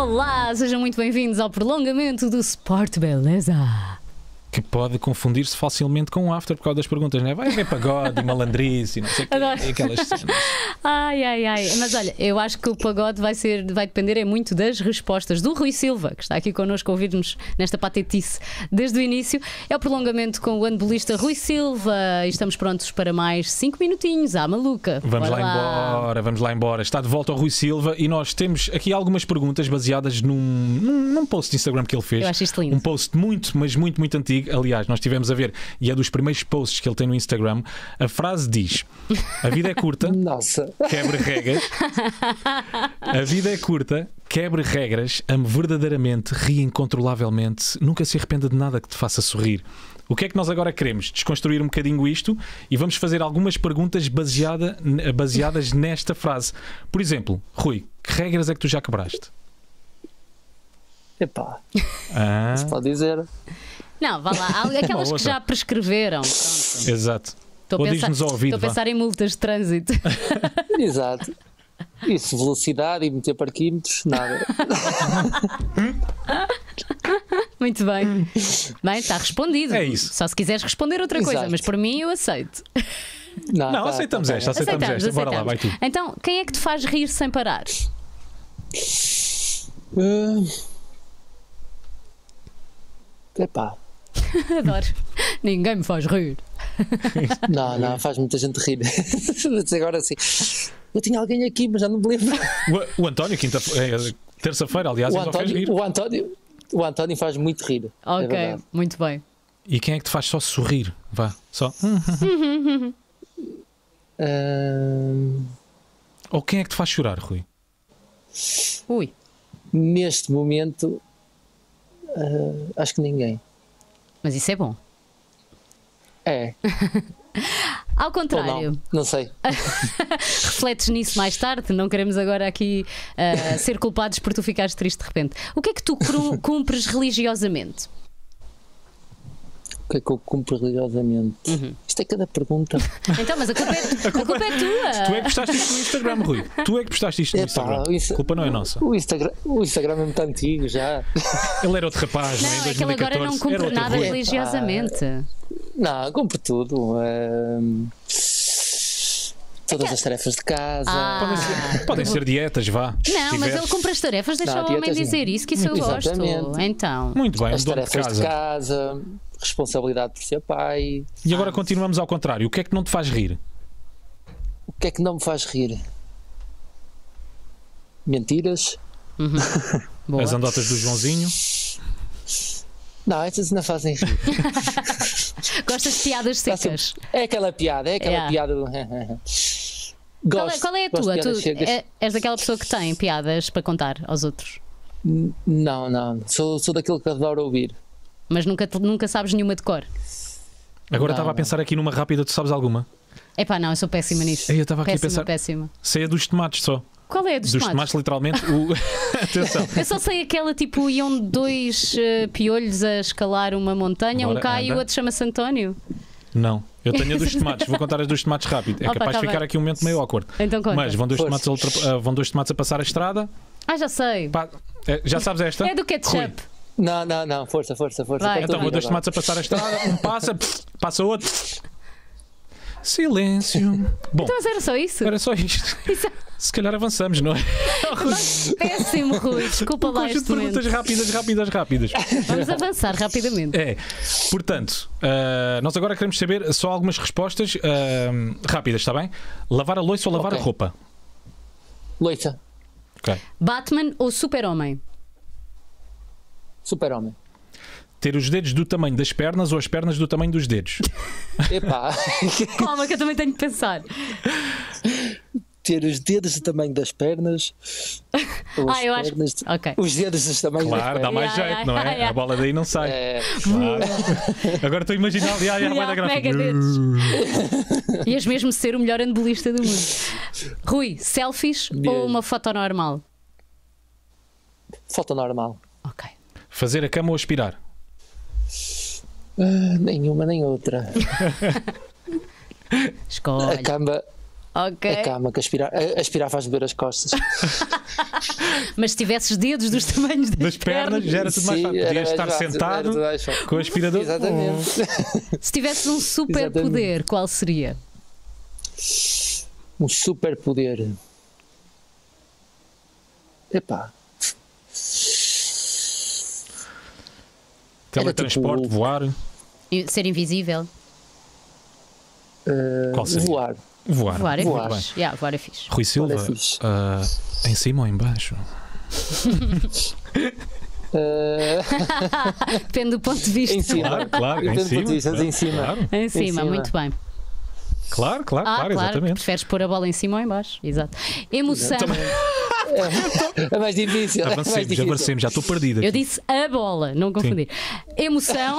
Olá, sejam muito bem-vindos ao prolongamento do Sport Beleza. Que pode confundir-se facilmente com o after por causa das perguntas, não é? Vai haver pagode e malandrice e não sei o quê, e aquelas cenas. Ai. Mas olha, eu acho que o pagode vai depender muito das respostas do Rui Silva, que está aqui connosco a ouvir-nos nesta patetice desde o início. É o prolongamento com o handbolista Rui Silva e estamos prontos para mais 5 minutinhos à maluca. Vamos lá embora. Está de volta o Rui Silva e nós temos aqui algumas perguntas baseadas num post de Instagram que ele fez. Eu acho isto lindo. Um post muito antigo. Aliás, nós estivemos a ver, e é dos primeiros posts que ele tem no Instagram. A frase diz: a vida é curta, quebre regras. A vida é curta, quebre regras, ame verdadeiramente, ri incontrolavelmente, nunca se arrependa de nada que te faça sorrir. O que é que nós agora queremos? Desconstruir um bocadinho isto e vamos fazer algumas perguntas baseadas nesta frase. Por exemplo, Rui, que regras é que tu já quebraste? Epá, se pode dizer. Não, vá lá, há aquelas que já prescreveram. Pronto. Exato. Ou diz-nos ao ouvido. Estou a pensar em multas de trânsito. Exato. Isso, velocidade e meter parquímetros, nada. Muito bem. Bem, está respondido. É isso. Só se quiseres responder outra coisa, Exato. mas por mim eu aceito. Não, aceitamos esta. Aceitamos. Bora lá, vai tu. Então, quem é que te faz rir sem parar? Epá. Adoro. Ninguém me faz rir. Não, faz muita gente rir. Mas agora sim. Eu tinha alguém aqui, mas já não me lembro. O António, terça-feira, aliás, ele fez rir. O António faz muito rir. Ok, é muito bem. E quem é que te faz só sorrir? Vá, só. Ou quem é que te faz chorar, Rui? Ui. Neste momento, acho que ninguém. Mas isso é bom. É. Ao contrário. Não sei. Refletes nisso mais tarde. Não queremos agora aqui ser culpados por tu ficares triste de repente. O que é que tu cumpres religiosamente? O que é que eu cumpro religiosamente? Isto é cada pergunta. Então, mas a culpa é tua. Tu é que postaste isto no Instagram, Rui. Tu é que postaste isto no Instagram. A culpa não é nossa. O Instagram é muito antigo já. Ele era outro rapaz, não, em 2014. É que ele agora não cumpre nada Rui. religiosamente. Não, cumpro tudo. Todas as tarefas de casa. Podem ser dietas, vá. Não, mas ele cumpre as tarefas, deixa o homem dizer isso, que isso eu gosto. Então. Muito bem, as tarefas de casa, responsabilidade por ser pai. E agora continuamos ao contrário. O que é que não te faz rir? O que é que não me faz rir? Mentiras. As andotas do Joãozinho. Não, essas não fazem rir. Gostas de piadas secas? É aquela piada, piada do... Qual é a tua? Tu és daquela pessoa que tem piadas para contar aos outros? Não. Sou daquilo que adoro ouvir. Mas nunca sabes nenhuma de cor? Agora estava a pensar aqui numa rápida, tu sabes alguma? Epá, não, eu sou péssima nisso. Eu estava aqui a pensar. Péssima. Sei a dos tomates só. Qual é a dos tomates? Literalmente. Atenção. Eu só sei aquela tipo, iam dois piolhos a escalar uma montanha, um cai e o outro chama-se António. Não, eu tenho a dos tomates. Vou contar as dos tomates rápido. É capaz de ficar aqui um momento meio awkward. Então conta. Mas vão dois tomates a passar a estrada. Já sei. Já sabes esta? É do ketchup. Rui. Não, força. Vai. Então, dois tomates a passar a estrada, um passa outro. Silêncio. Bom, então, mas era só isso? Era só isto. Se calhar avançamos, não é? Péssimo, Rui. Desculpa lá este momento. Perguntas rápidas. Vamos avançar rapidamente. Portanto, nós agora queremos saber só algumas respostas rápidas, está bem? Lavar a louça ou lavar a roupa? Louça. Ok. Batman ou Super-Homem? Super-Homem. Ter os dedos do tamanho das pernas ou as pernas do tamanho dos dedos? Epá. Calma que eu também tenho que pensar. Ter os dedos do tamanho das pernas. Eu acho. Ok. Os dedos do tamanho das pernas. Claro, dá mais jeito, não é? A bola daí não sai. Claro. Agora estou a imaginar vai dar mega dedos. Ias mesmo ser o melhor handbolista do mundo. Rui, selfies ou uma foto normal? Foto normal. Ok. Fazer a cama ou aspirar? Nenhuma nem outra. Escolhe. Ok. A cama, que aspirar faz doer as costas. Mas se tivesses dedos dos tamanhos das pernas, já era tudo mais fácil. Podias estar sentado com o aspirador. Exatamente. Se tivesses um superpoder, qual seria? Um superpoder. Epá. Teletransporte, tipo... voar. Ser invisível. Qual seria? Voar é fixe. Voar é fixe. Rui Silva, em cima ou em baixo? Depende do ponto de vista. Em cima. Claro, em cima. Claro. Em cima, muito bem. Claro, exatamente. Preferes pôr a bola em cima ou em baixo? Exato. Emoção. É mais difícil. Avancemos, já estou perdido aqui. Eu disse a bola, não confundir. Sim. Emoção.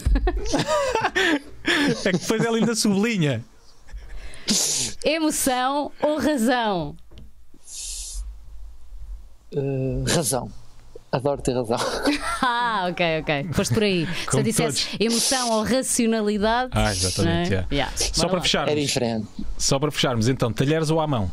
É que depois ela ainda sublinha. Emoção ou razão? Razão. Adoro ter razão. Ok. Foste por aí. Se eu dissesse emoção ou racionalidade. Exatamente. Né? Yeah. Só para fecharmos. É diferente. Só para fecharmos, então, talheres ou à mão?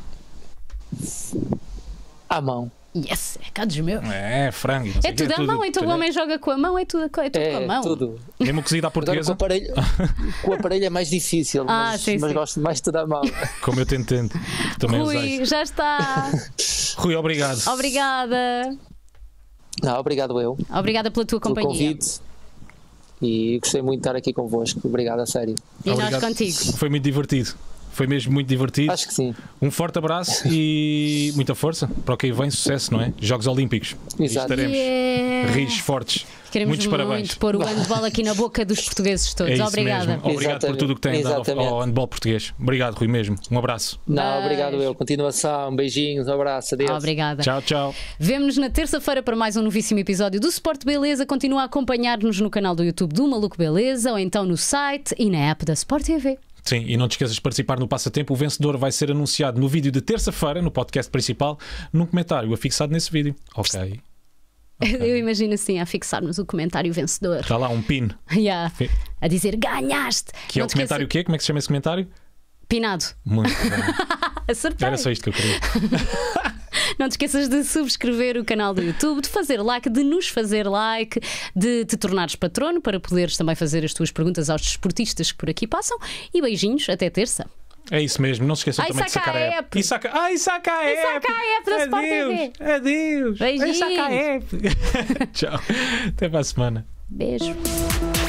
À mão. Yes, é cá dos meus. É, frango. É tudo à mão, então o homem joga com a mão, é tudo com a mão. Tudo. Mesmo cozido à portuguesa. Agora, com o aparelho é mais difícil, mas gosto mais de tudo à mão. Como eu te entendo. Também Rui, já está. Rui, obrigado. Obrigada. Não, obrigado eu. Obrigada pela tua companhia. Convite. E gostei muito de estar aqui convosco. Obrigado, a sério. E obrigado. Nós contigo. Foi muito divertido. Foi mesmo muito divertido. Acho que sim. Um forte abraço e muita força para o que vem sucesso, não é? Jogos Olímpicos. Exato. Estaremos rijos, fortes. Queremos muitos parabéns. Muito pôr o handball aqui na boca dos portugueses todos. É isso Obrigada. Mesmo. Obrigado por tudo o que têm dado ao handball português. Obrigado, Rui, mesmo. Um abraço. Não, obrigado eu. Continuação. Beijinhos, um abraço. Adeus. Obrigada. Tchau. Vemo-nos na terça-feira para mais um novíssimo episódio do Sport Beleza. Continua a acompanhar-nos no canal do YouTube do Maluco Beleza ou então no site e na app da Sport TV. Sim, e não te esqueças de participar no Passatempo. O vencedor vai ser anunciado no vídeo de terça-feira, no podcast principal, num comentário afixado nesse vídeo. Ok. Eu imagino assim, a fixarmos o comentário vencedor. Está lá um pin. A dizer, ganhaste. Que é o comentário o quê? Como é que se chama esse comentário? Pinado. Muito bem. Acertei. Era só isto que eu queria. Não te esqueças de subscrever o canal do YouTube, de fazer like, de nos fazer like, de te tornares patrono para poderes também fazer as tuas perguntas aos desportistas que por aqui passam. E beijinhos, até terça. É isso mesmo, não se esqueçam também de sacar a app. E saca a app da Sport TV. Adeus. Beijinhos. Saca a app. Tchau. Até para a semana. Beijo.